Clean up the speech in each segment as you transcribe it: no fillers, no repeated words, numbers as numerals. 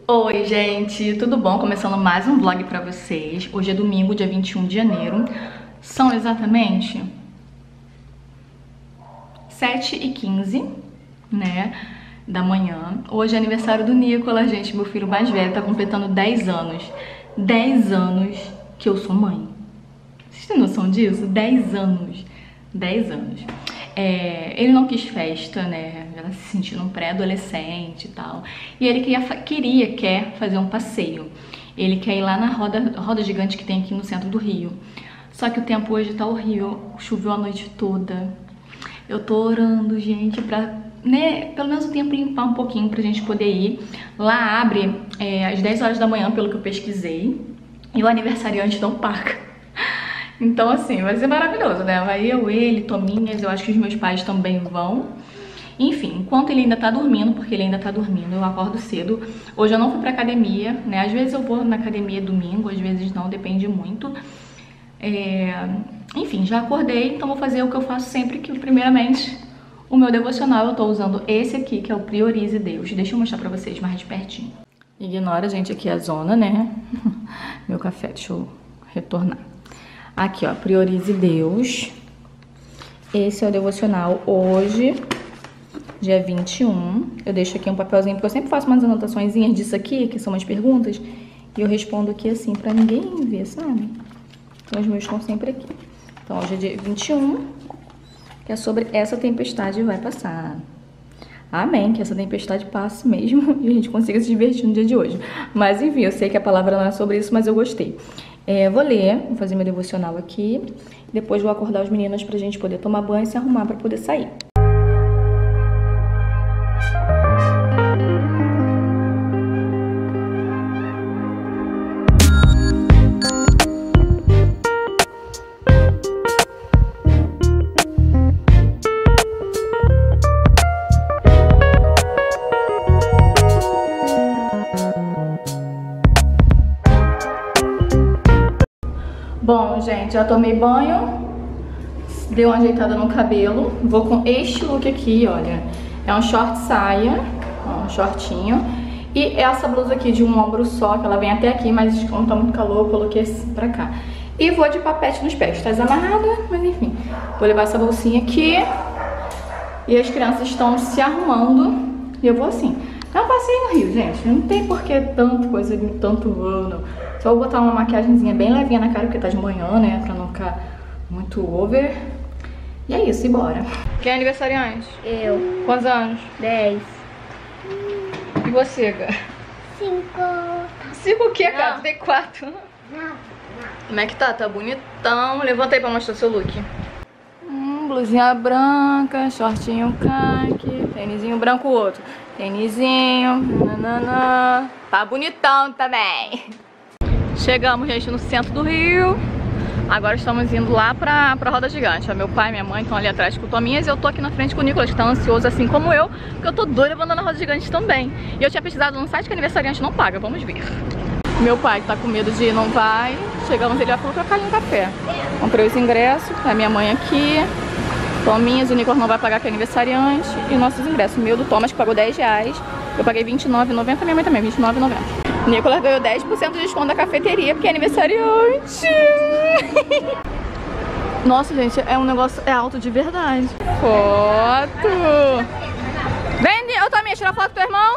Oi gente, tudo bom? Começando mais um vlog pra vocês. Hoje é domingo, dia 21 de janeiro. São exatamente 7h15, né, da manhã. Hoje é aniversário do Nicolas, gente, meu filho mais velho, tá completando 10 anos. 10 anos que eu sou mãe. Vocês têm noção disso? 10 anos. 10 anos. Ele não quis festa, né? Já se sentindo um pré-adolescente e tal. E ele quer fazer um passeio. Ele quer ir lá na roda gigante que tem aqui no centro do Rio. Só que o tempo hoje tá horrível. Choveu a noite toda. Eu tô orando, gente, pra, né, pelo menos o tempo limpar um pouquinho pra gente poder ir. Lá abre às 10 horas da manhã, pelo que eu pesquisei. E o aniversariante não paga. Então, assim, vai ser maravilhoso, né? Vai eu, ele, Tominhas, eu acho que os meus pais também vão. Enfim, enquanto ele ainda tá dormindo, porque ele ainda tá dormindo, eu acordo cedo. Hoje eu não fui pra academia, né? Às vezes eu vou na academia domingo, às vezes não, depende muito. Enfim, já acordei, então vou fazer o que eu faço sempre, que primeiramente o meu devocional. Eu tô usando esse aqui, que é o Priorize Deus. Deixa eu mostrar pra vocês mais de pertinho. Ignora, gente, aqui a zona, né? Meu café, deixa eu retornar. Aqui, ó, Priorize Deus. Esse é o devocional hoje, dia 21. Eu deixo aqui um papelzinho, porque eu sempre faço umas anotaçõezinhas disso aqui, que são umas perguntas, e eu respondo aqui assim, pra ninguém ver, sabe? Então os meus estão sempre aqui. Então hoje é dia 21, que é sobre essa tempestade vai passar. Amém, que essa tempestade passe mesmo e a gente consiga se divertir no dia de hoje. Mas enfim, eu sei que a palavra não é sobre isso, mas eu gostei. Vou ler, vou fazer meu devocional aqui. Depois vou acordar os meninos pra gente poder tomar banho e se arrumar pra poder sair. Bom, gente, já tomei banho, dei uma ajeitada no cabelo. Vou com este look aqui, olha. É um short saia, ó, um shortinho. E essa blusa aqui de um ombro só, que ela vem até aqui, mas como tá muito calor, eu coloquei assim pra cá. E vou de papete nos pés, tá desamarrada, mas enfim. Vou levar essa bolsinha aqui. E as crianças estão se arrumando. E eu vou assim. É um passeio no Rio, gente. Não tem por que tanta coisa, tanto ano. Só vou botar uma maquiagemzinha bem levinha na cara, porque tá de manhã, né? Pra não ficar muito over. E é isso, e bora. Quem é aniversariante? Eu. Quantos anos? 10. E você, cara? 5. 5 o quê, cara? Não. Tu tem 4. Não. Como é que tá? Tá bonitão. Levanta aí pra mostrar seu look. Blusinha branca, shortinho caqui, tênisinho branco o outro. Tênisinho, nananã. Tá bonitão também. Chegamos, gente, no centro do Rio. Agora estamos indo lá pra roda gigante. Ó, meu pai e minha mãe estão ali atrás com o Tominhas. E eu tô aqui na frente com o Nicolas, que tá ansioso assim como eu, porque eu tô doida pra andar na roda gigante também. E eu tinha pesquisado no site que aniversariante não paga, vamos ver. Meu pai que tá com medo de ir, não vai. Chegamos, ele já falou pra cair um café. Comprei os ingressos, a minha mãe aqui, Tominhas, o Nicolas não vai pagar, que é aniversariante. E nossos ingressos, o meu do Thomas, que pagou R$10. Eu paguei R$29,90, minha mãe também, R$29,90. O Nicolas ganhou 10% de desconto da cafeteria, porque é aniversariante. Nossa, gente, é um negócio, é alto de verdade. Foto. Vem, ô Tominhas, tirar foto com teu irmão.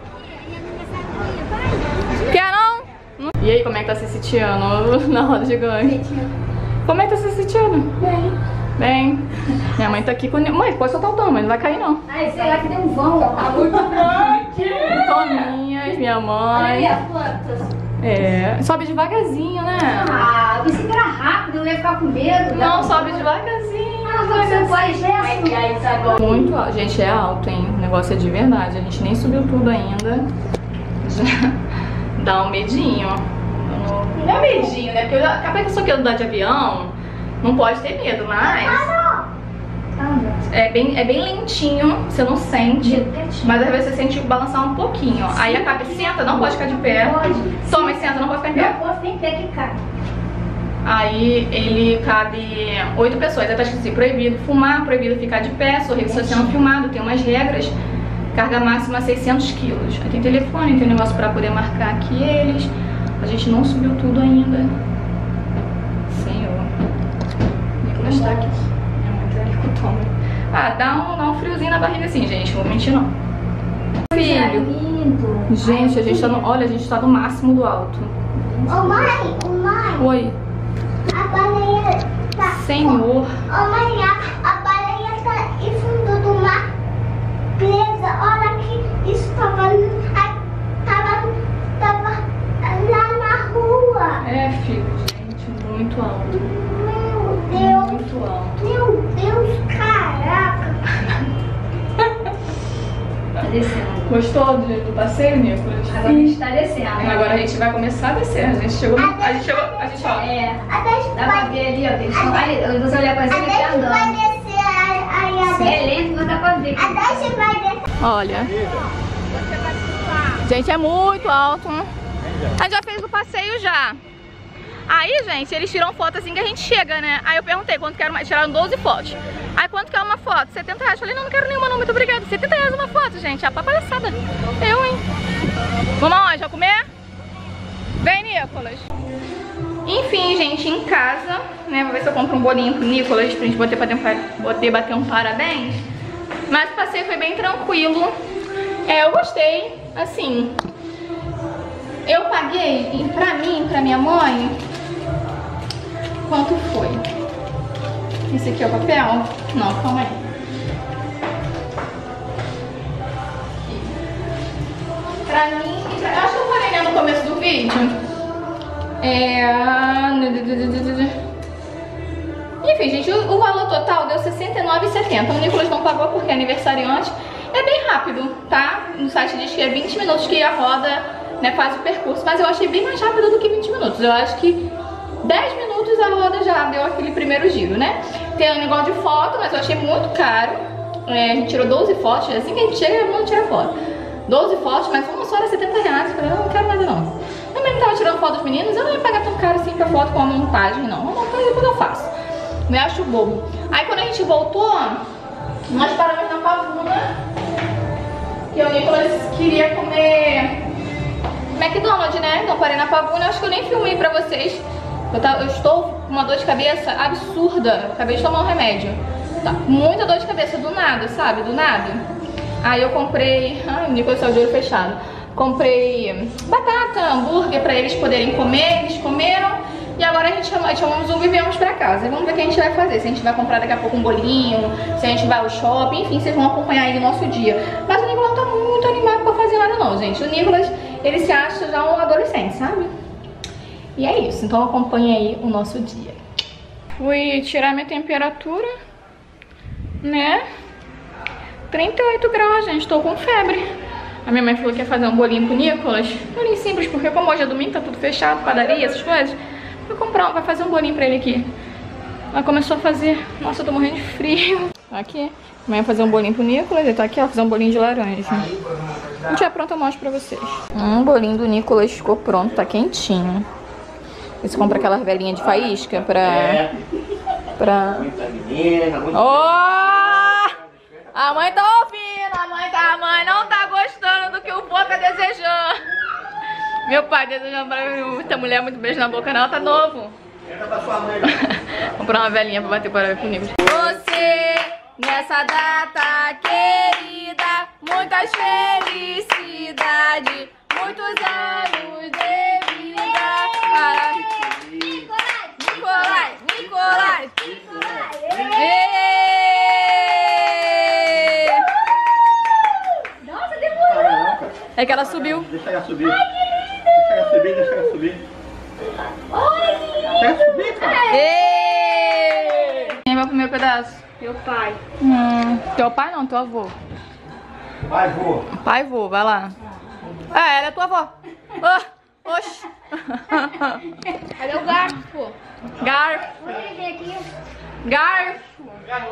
Quer não? E aí, como é que tá se sentindo na roda gigante? Como é que tá se sentindo? Bem, minha mãe tá aqui com... Mãe, pode soltar o tom, mas não vai cair não. Ai, sei lá que deu um vão. Tá muito grande. Tominhas, minha mãe. Olha as plantas. Sobe devagarzinho, né? Ah, eu pensei que era rápido, eu ia ficar com medo. Não, sobe devagarzinho. Você faz gesto. Muito alto. Gente, é alto, hein? O negócio é de verdade. A gente nem subiu tudo ainda. Já dá um medinho. Não é medinho, né? Porque acabei que eu sou aqui andar de avião. Não pode ter medo, mas é bem lentinho, você não sente, mas às vezes você sente balançar um pouquinho. Aí a Cabe senta, não pode ficar de pé. Toma, senta, não pode ficar em pé. Não pode ter em pé que cai. Aí ele cabe 8 pessoas. Aí tá escrito assim, proibido fumar, proibido ficar de pé, sorrir sendo filmado, tem umas regras. Carga máxima 600 quilos. Aí tem telefone, tem negócio pra poder marcar aqui eles. A gente não subiu tudo ainda. Senhor. Nicolas tá aqui. É muito helicotômetro. Ah, dá um friozinho na barriga assim, gente. Não vou mentir, não. Filho. Gente, a gente tá no... Olha, a gente tá no máximo do alto. Ô mãe, Oi. a baleia tá... Senhor. Ô mãe, a baleia tá em fundo do mar presa. Olha aqui, isso tava lá na rua. É, filho, gente, muito alto. Meu Deus. Muito alto. Meu Deus, caraca. Tá descendo. Gostou do passeio, Nicolas? Agora a gente tá descendo. Agora a gente vai começar a descer. A gente chegou. Ó. É, dá pra ver ali, ó. Você olhar pra cima e tá andando. Vai descer aí. É lento, mas dá pra ver. A Daisy vai descer. Olha. Gente, é muito alto. A gente já fez o passeio já. Aí, gente, eles tiram foto assim que a gente chega, né? Aí eu perguntei quanto que era uma... Tiraram 12 fotos. Aí quanto que é uma foto? 70 reais. Falei, não quero nenhuma não, muito obrigada. 70 reais uma foto, gente. A palhaçada. Eu, hein? Vamos aonde? Já comer? Vem, Nicolas. Enfim, gente, em casa, né? Vou ver se eu compro um bolinho pro Nicolas pra gente poder bater um parabéns. Mas o passeio foi bem tranquilo. Eu gostei, assim... Eu paguei, pra mim, pra minha mãe, quanto foi? Esse aqui é o papel? Não, calma aí. Pra mim, acho que eu falei, né, no começo do vídeo. Enfim, gente, o valor total deu R$69,70. O Nicolas não pagou porque é aniversariante. É bem rápido, tá? No site diz que é 20 minutos que a roda... Né, faz o percurso, mas eu achei bem mais rápido do que 20 minutos. Eu acho que 10 minutos a roda já deu aquele primeiro giro, né? Tem um negócio de foto, mas eu achei muito caro. A gente tirou 12 fotos, assim que a gente chega, vamos tirar foto. 12 fotos, mas uma só era 70 reais. Eu falei, não quero nada não. Eu mesmo tava tirando foto dos meninos, eu não ia pagar tão caro assim pra foto com a montagem, não. A montagem depois eu faço. Eu acho bobo. Aí quando a gente voltou, nós paramos na Pavuna, que o Nicolas queria comer McDonald's, né? Então parei na Pavuna. Eu acho que eu nem filmei pra vocês. Eu estou com uma dor de cabeça absurda. Acabei de tomar um remédio. Tá, muita dor de cabeça do nada, sabe? Do nada. Aí eu comprei... Ai, o Nicolas saiu de olho fechado. Comprei batata, hambúrguer pra eles poderem comer. Eles comeram. E agora a gente chamamos Uber e viemos pra casa. E vamos ver o que a gente vai fazer. Se a gente vai comprar daqui a pouco um bolinho, se a gente vai ao shopping. Enfim, vocês vão acompanhar aí o nosso dia. Mas o Nicolas não tá muito animado pra fazer nada não, gente. O Nicolas... Ele se acha já um adolescente, sabe? E é isso, então acompanha aí o nosso dia. Fui tirar minha temperatura, né? 38 graus, gente, tô com febre. A minha mãe falou que ia fazer um bolinho pro Nicolas. Bolinho simples, porque como hoje é domingo, tá tudo fechado, padaria, essas coisas. Vou comprar, vai fazer um bolinho pra ele aqui. Ela começou a fazer... Nossa, eu tô morrendo de frio. Aqui, amanhã fazer um bolinho pro Nicolas. Ele tá aqui, ó, fazer um bolinho de laranja. Quando estiver pronto, eu mostro pra vocês. O bolinho do Nicolas ficou pronto, tá quentinho. Você compra aquelas velhinhas de faísca pra... Oh! A mãe tá ouvindo, a mãe não tá gostando do que o vô tá desejando. Meu pai desejando pra mim muita mulher, muito beijo na boca, não, ela tá novo. Comprar uma velhinha pra bater para comigo. Você, nessa data querida, muitas felicidades, muitos anos de vida para Nicolai. Nossa, demorou. É que ela subiu. Deixa ela subir. Deixa ela subir. Deixa ela subir, cara. Quem vai o primeiro pedaço? Meu pai. Teu pai não, teu avô. Vai, vô. Pai, vô, vai lá. Ah, ela é tua avó. Oh, oxi. Cadê o garfo? Garfo. Vem aqui. Garfo.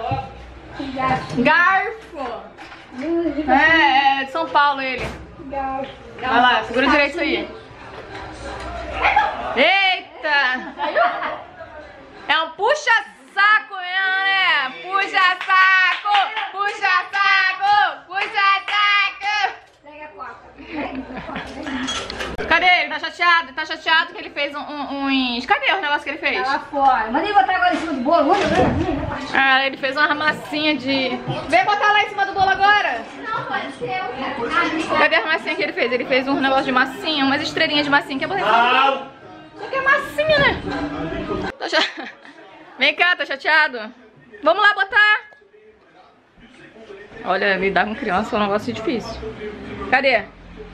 É de São Paulo ele. Vai lá, segura direito isso aí. Eita! É um puxa-saco mesmo, né? Puxa-saco! Puxa-saco! Puxa-saco! chateado? Tá chateado que ele fez uns... Cadê o negócio que ele fez? Tá lá fora. Manda ele botar agora em cima do bolo. Ah, ele fez uma massinha de... Vem botar lá em cima do bolo agora. Não, pode ser. Cadê a massinha que ele fez? Ele fez um negócio de massinha, umas estrelinhas de massinha. Quer botar em cima do bolo? Isso aqui é massinha, né? Vem cá, tá chateado? Vamos lá botar. Olha, lidar com criança é um negócio difícil. Cadê?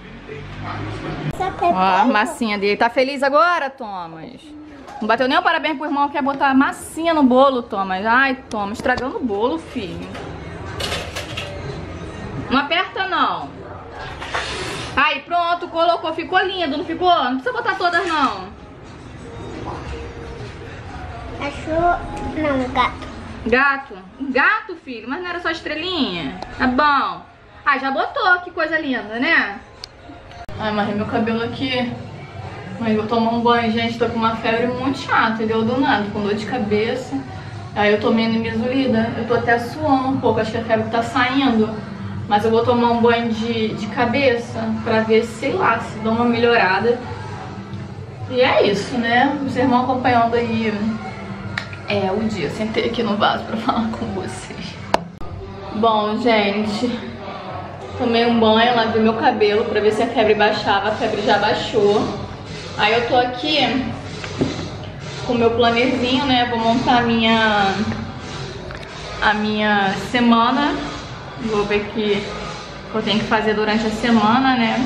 Ó, a massinha dele. Tá feliz agora, Thomas? Não bateu nem o parabéns pro irmão que quer botar massinha no bolo, Thomas. Ai, Thomas, estragando o bolo, filho. Não aperta, não. Aí, pronto, colocou. Ficou lindo, não ficou? Não precisa botar todas, não. Cachorro. Não, gato. Gato? Gato, filho? Mas não era só estrelinha? Tá bom. Ah, já botou. Que coisa linda, né? Ai, amarrei meu cabelo aqui. Mas eu tomo um banho, gente. Tô com uma febre muito chata, entendeu? Do nada, com dor de cabeça. Aí eu tomei nimesulida. Eu tô até suando um pouco. Acho que a febre tá saindo. Mas eu vou tomar um banho de cabeça pra ver, sei lá, se dá uma melhorada. E é isso, né? Vocês vão acompanhando aí o dia. Eu sentei aqui no vaso pra falar com vocês. Bom, gente, tomei um banho, lavei meu cabelo pra ver se a febre baixava. A febre já baixou. Aí eu tô aqui com o meu plannerzinho, né? Vou montar a minha semana. Vou ver o que eu tenho que fazer durante a semana, né?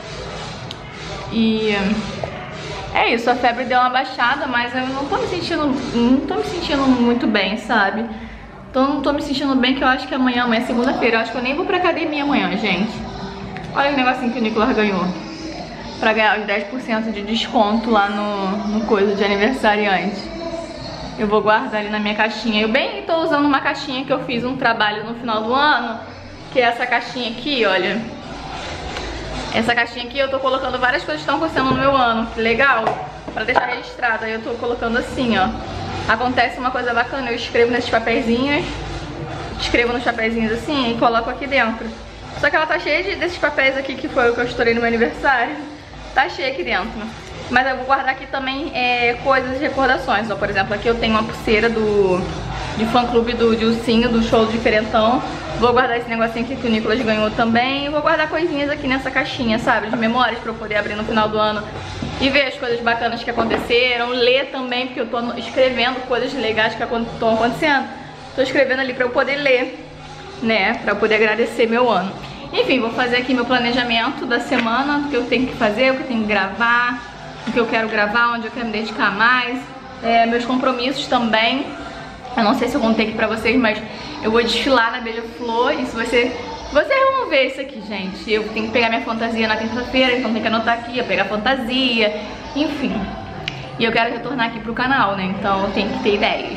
E é isso, a febre deu uma baixada, mas eu não tô me sentindo muito bem, sabe? Então não tô me sentindo bem, que eu acho que amanhã é segunda-feira. Eu acho que eu nem vou pra academia amanhã, gente. Olha o negocinho que o Nicolas ganhou. Pra ganhar os 10% de desconto lá no coisa de aniversariante. Eu vou guardar ali na minha caixinha. Eu bem tô usando uma caixinha que eu fiz um trabalho no final do ano, que é essa caixinha aqui, olha. Essa caixinha aqui eu tô colocando várias coisas que estão acontecendo no meu ano. Que legal, pra deixar registrado. Aí eu tô colocando assim, ó. Acontece uma coisa bacana, eu escrevo nesses papeizinhos. Escrevo nos papeizinhos assim e coloco aqui dentro. Só que ela tá cheia desses papéis aqui, que foi o que eu estourei no meu aniversário. Tá cheia aqui dentro. Mas eu vou guardar aqui também coisas e recordações. Ó, por exemplo, aqui eu tenho uma pulseira de fã-clube do Dilcinho, do show do Diferentão. Vou guardar esse negocinho aqui que o Nicolas ganhou também. Vou guardar coisinhas aqui nessa caixinha, sabe? De memórias, pra eu poder abrir no final do ano e ver as coisas bacanas que aconteceram. Ler também, porque eu tô escrevendo coisas legais que estão acontecendo. Tô escrevendo ali pra eu poder ler, né? Pra eu poder agradecer meu ano. Enfim, vou fazer aqui meu planejamento da semana, do que eu tenho que fazer, o que eu tenho que gravar, o que eu quero gravar, onde eu quero me dedicar mais, meus compromissos também. Eu não sei se eu contei aqui pra vocês, mas eu vou desfilar na Beija-Flor. E se vocês vão ver isso aqui, gente. Eu tenho que pegar minha fantasia na terça-feira, então tem que anotar aqui, eu pegar a fantasia, enfim. E eu quero retornar aqui pro canal, né? Então eu tenho que ter ideias.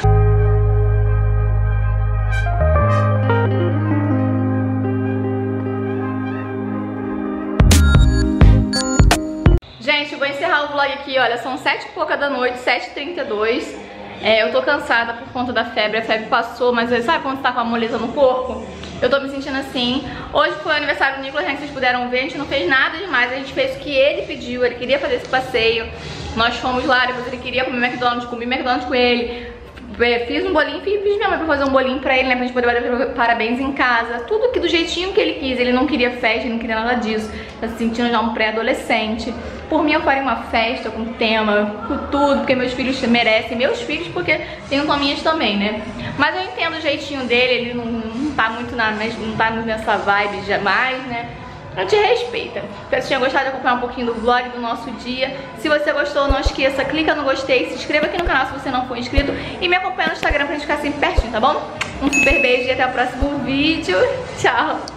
Gente, eu vou encerrar o vlog aqui, olha, são 7 e pouca da noite, 7h32. Eu tô cansada por conta da febre, a febre passou, mas sabe quando você tá com a moleza no corpo? Eu tô me sentindo assim. Hoje foi o aniversário do Nicolas, né, que vocês puderam ver, a gente não fez nada demais, a gente fez o que ele pediu, ele queria fazer esse passeio. Nós fomos lá, depois ele queria comer McDonald's, comi McDonald's com ele. Fiz um bolinho, fiz minha mãe pra fazer um bolinho pra ele, né, pra gente poder bater parabéns em casa. Tudo que do jeitinho que ele quis, ele não queria festa, ele não queria nada disso. Tá se sentindo já um pré-adolescente. Por mim eu faria uma festa com tema, com tudo, porque meus filhos merecem. Meus filhos, porque tenho Tominhas também, né. Mas eu entendo o jeitinho dele, ele não tá muito nessa vibe jamais, né. A gente respeita. Espero que vocês tenham gostado de acompanhar um pouquinho do vlog do nosso dia. Se você gostou, não esqueça, clica no gostei, se inscreva aqui no canal se você não for inscrito e me acompanha no Instagram pra gente ficar sempre pertinho, tá bom? Um super beijo e até o próximo vídeo. Tchau!